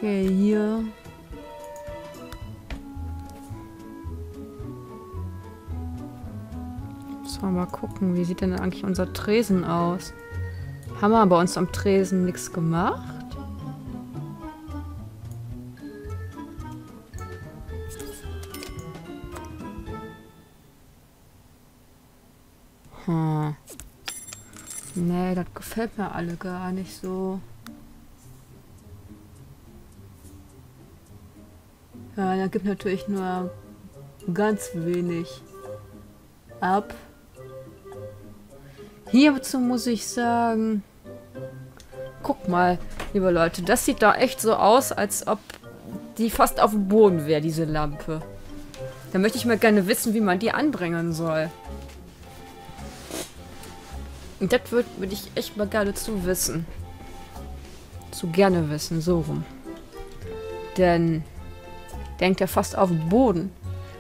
Okay, hier. So, mal gucken, wie sieht denn eigentlich unser Tresen aus? Haben wir bei uns am Tresen nichts gemacht? Hm. Nee, das gefällt mir alle gar nicht so. Ja, da gibt natürlich nur ganz wenig ab. Hierzu muss ich sagen, guck mal, liebe Leute, das sieht da echt so aus, als ob die fast auf dem Boden wäre, diese Lampe. Da möchte ich mal gerne wissen, wie man die anbringen soll. Und das würde ich echt mal gerne zu wissen. Zu gerne wissen, so rum. Denn denkt er fast auf den Boden.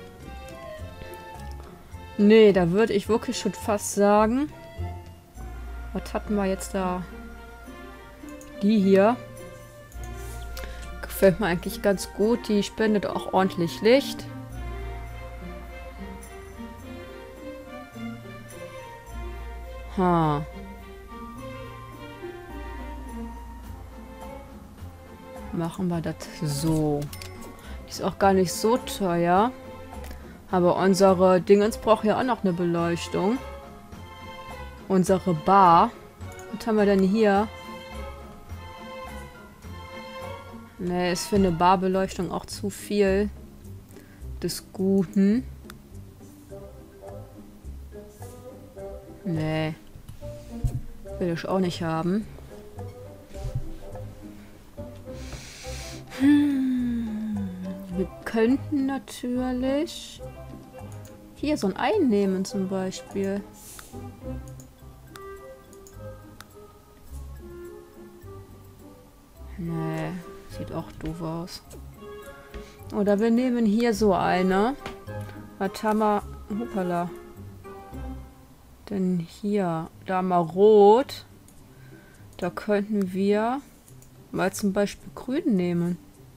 Nee, da würde ich wirklich schon fast sagen. Was hatten wir jetzt da? Die hier. Gefällt mir eigentlich ganz gut. Die spendet auch ordentlich Licht. Ha. Machen wir das so. Die ist auch gar nicht so teuer. Aber unsere Dingens braucht ja auch noch eine Beleuchtung. Unsere Bar. Was haben wir denn hier? Ne, ist für eine Barbeleuchtung auch zu viel des Guten. Nee. Will ich auch nicht haben. Wir könnten natürlich hier so ein Ei nehmen zum Beispiel. Nee, sieht auch doof aus. Oder wir nehmen hier so eine. Was haben wir? Hoppala. Denn hier, da mal rot. Da könnten wir mal zum Beispiel grün nehmen.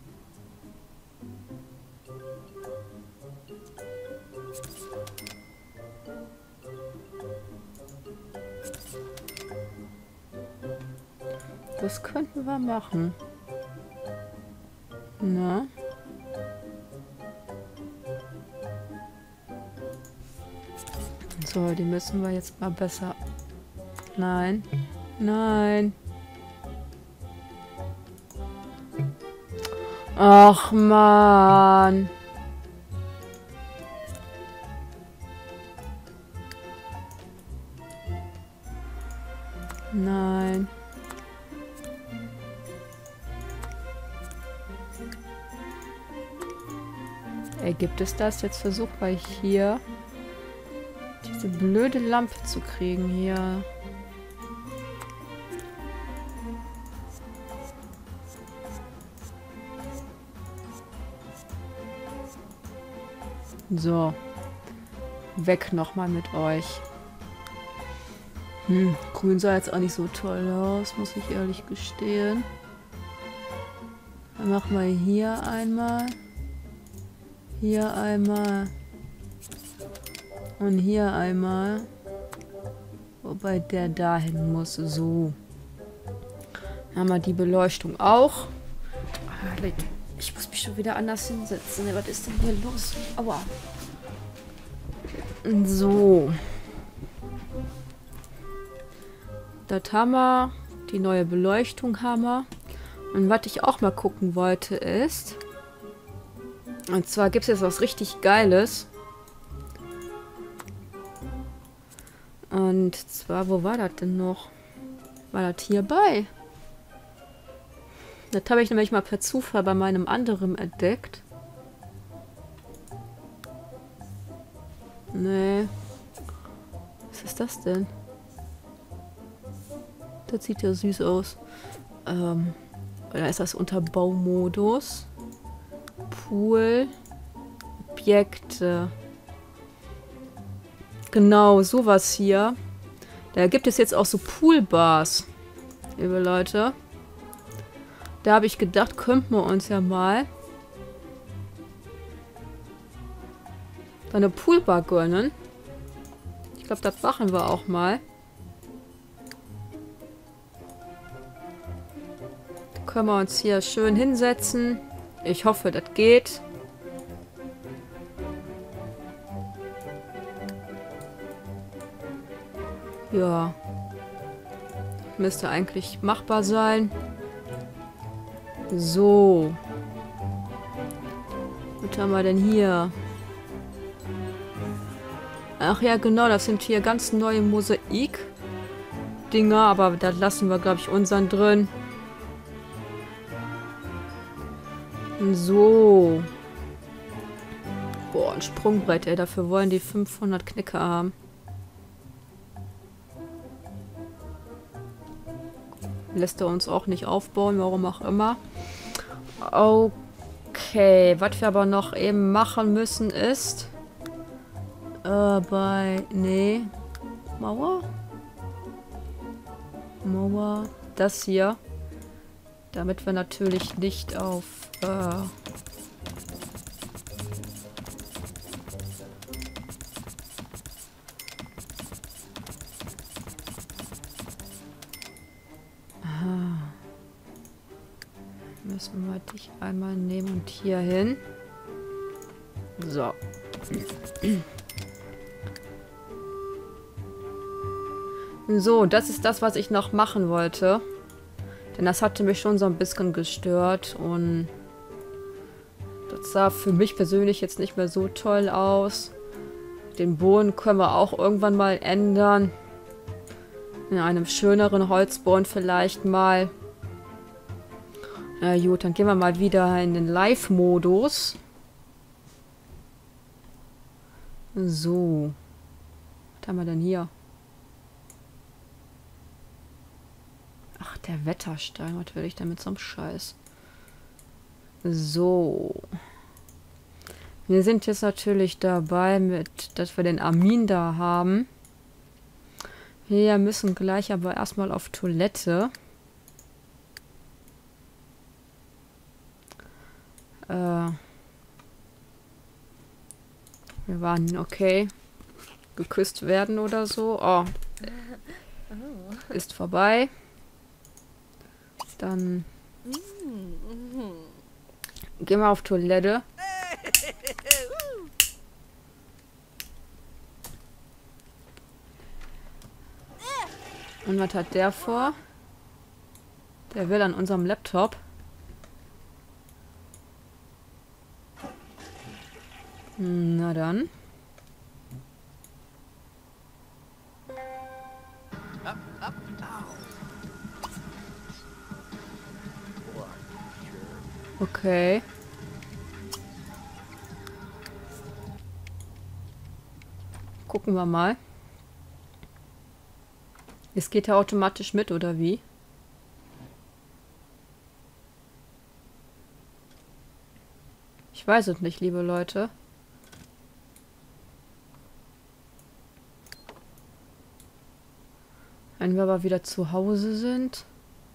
Das könnten wir machen. Na? So, die müssen wir jetzt mal besser... Nein. Nein. Ach, Mann. Nein. Gibt es das? Jetzt versuchen wir hier diese blöde Lampe zu kriegen hier. So. Weg nochmal mit euch. Grün sah jetzt auch nicht so toll aus, muss ich ehrlich gestehen. Dann machen wir hier einmal. Hier einmal. Und hier einmal. Wobei der dahin muss. So. Dann haben wir die Beleuchtung auch. Ich muss mich schon wieder anders hinsetzen. Was ist denn hier los? Aua. So. Das haben wir. Die neue Beleuchtung haben wir. Und was ich auch mal gucken wollte ist... Und zwar gibt es jetzt was richtig Geiles. Und zwar, wo war das denn noch? War das hierbei? Das habe ich nämlich mal per Zufall bei meinem anderen entdeckt. Nee. Was ist das denn? Das sieht ja süß aus. Da ist das unter Baumodus. Pool. Objekte. Genau, sowas hier. Da gibt es jetzt auch so Poolbars. Liebe Leute. Da habe ich gedacht, könnten wir uns ja mal eine Poolbar gönnen. Ich glaube, das machen wir auch mal. Da können wir uns hier schön hinsetzen. Ich hoffe, das geht. Ja. Müsste eigentlich machbar sein. So. Was haben wir denn hier? Ach ja, genau, das sind hier ganz neue Mosaik-Dinger, aber da lassen wir, glaube ich, unseren drin. So. Boah, ein Sprungbrett, ey, dafür wollen die 500 Knicke haben. Lässt er uns auch nicht aufbauen, warum auch immer. Okay, was wir aber noch eben machen müssen ist... Nee. Mauer? Mauer. Das hier. Damit wir natürlich nicht auf... Müssen wir dich einmal nehmen und hier hin. So. So, das ist das, was ich noch machen wollte. Denn das hatte mich schon so ein bisschen gestört und das sah für mich persönlich jetzt nicht mehr so toll aus. Den Boden können wir auch irgendwann mal ändern. In einem schöneren Holzboden vielleicht mal. Na gut, dann gehen wir mal wieder in den Live-Modus. So. Was haben wir denn hier? Ach, der Wetterstein. Was will ich denn mit so einem Scheiß? So. Wir sind jetzt natürlich dabei, dass wir den Armin da haben. Wir müssen gleich aber erstmal auf Toilette. Wir waren okay. Geküsst werden oder so. Oh. Ist vorbei. Dann gehen wir auf Toilette. Und was hat der vor? Der will an unserem Laptop. Na dann. Okay. Gucken wir mal. Es geht ja automatisch mit, oder wie? Ich weiß es nicht, liebe Leute. Wenn wir aber wieder zu Hause sind.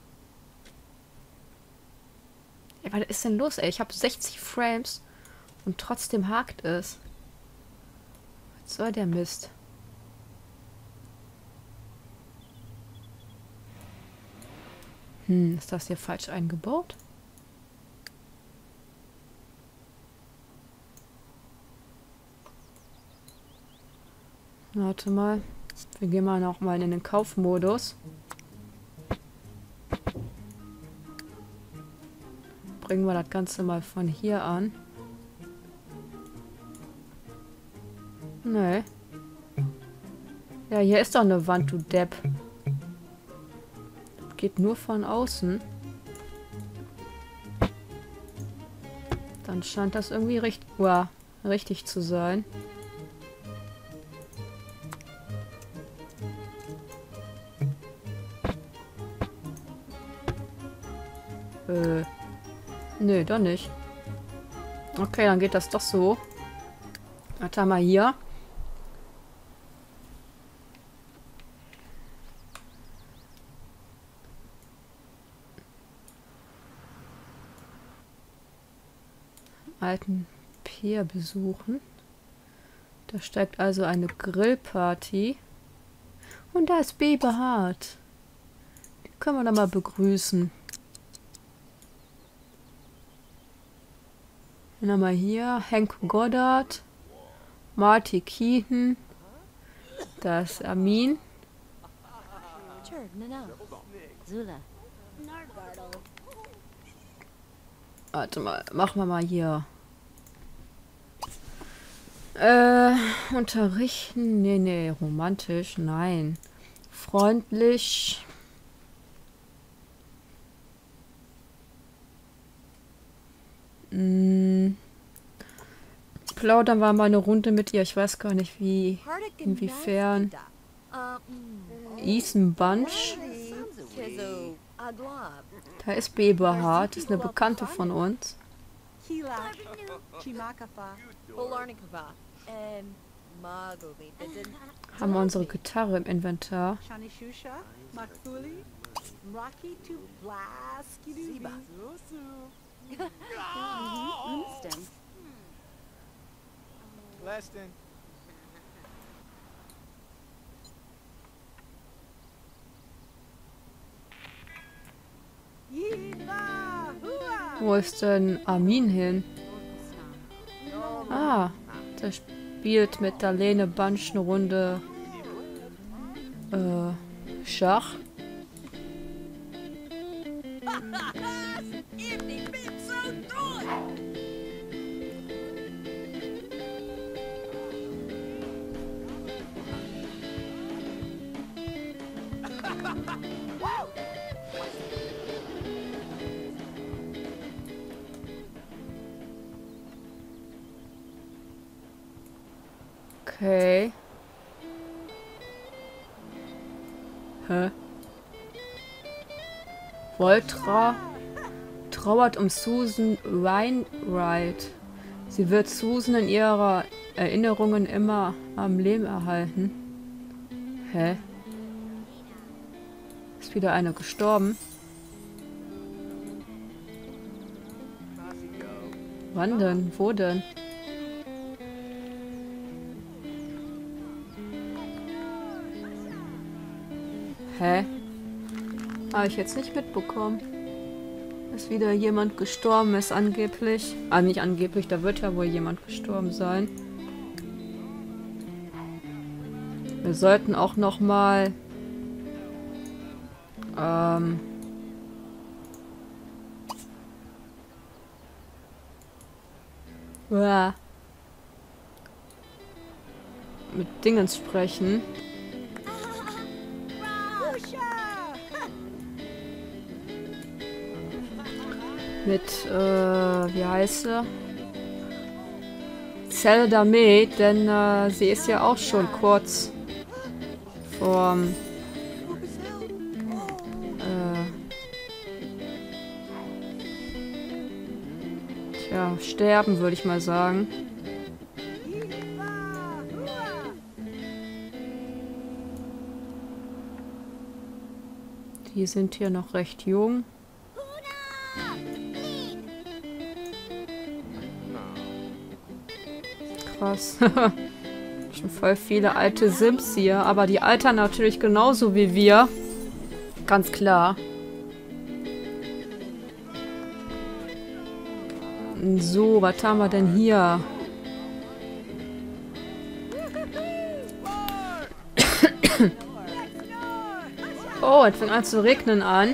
Ja, was ist denn los, ey? Ich habe 60 Frames und trotzdem hakt es. Was soll der Mist? Ist das hier falsch eingebaut? Warte mal. Wir gehen mal noch mal in den Kaufmodus. Bringen wir das Ganze mal von hier an. Nee. Ja, hier ist doch eine Wand, du Depp. Das geht nur von außen. Dann scheint das irgendwie richtig zu sein. Nö, doch nicht. Okay, dann geht das doch so. Was haben wir hier? alten Pier besuchen. Da steigt also eine Grillparty. Und da ist Beberhard. Die können wir doch mal begrüßen. Dann haben wir hier Hank Goddard, Marty Keaton, da ist Amin. Warte mal, machen wir mal hier. Unterrichten? Nee, romantisch, nein. Freundlich. Plaudern wir mal eine Runde mit ihr. Ich weiß gar nicht, inwiefern. Ethan Bunch. Da ist Beberhard, ist eine Bekannte von uns. Haben wir unsere Gitarre im Inventar. Wo ist denn Amin hin? Ah, der spielt mit Darlene Bunch eine Runde Schach. Okay. Hä? Voltra trauert um Susan Wainwright. Sie wird Susan in ihrer Erinnerungen immer am Leben erhalten. Hä? Ist wieder einer gestorben? Wann denn? Wo denn? Hä? Habe ich jetzt nicht mitbekommen. Dass wieder jemand gestorben ist, angeblich. Ah, nicht angeblich, da wird ja wohl jemand gestorben sein. Wir sollten auch noch mal mit Dingens sprechen. Mit, wie heißt sie? Zelda May, denn sie ist ja auch schon kurz vorm sterben, würde ich mal sagen. Die sind hier noch recht jung. Krass. Schon voll viele alte Sims hier, aber die altern natürlich genauso wie wir. Ganz klar. So, was haben wir denn hier? Oh, es fängt an zu regnen an.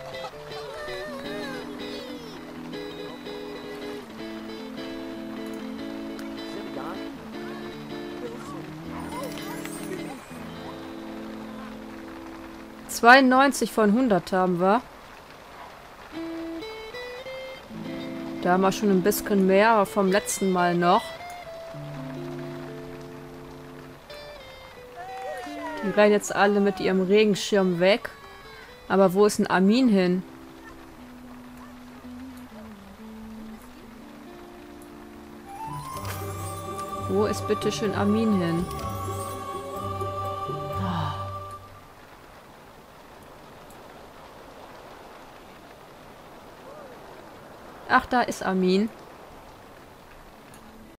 ...92 von 100 haben wir. Da haben wir schon ein bisschen mehr, aber vom letzten Mal noch. Die rennen jetzt alle mit ihrem Regenschirm weg. Aber wo ist denn Amin hin? Wo ist bitte schön Amin hin? Ach, da ist Amin.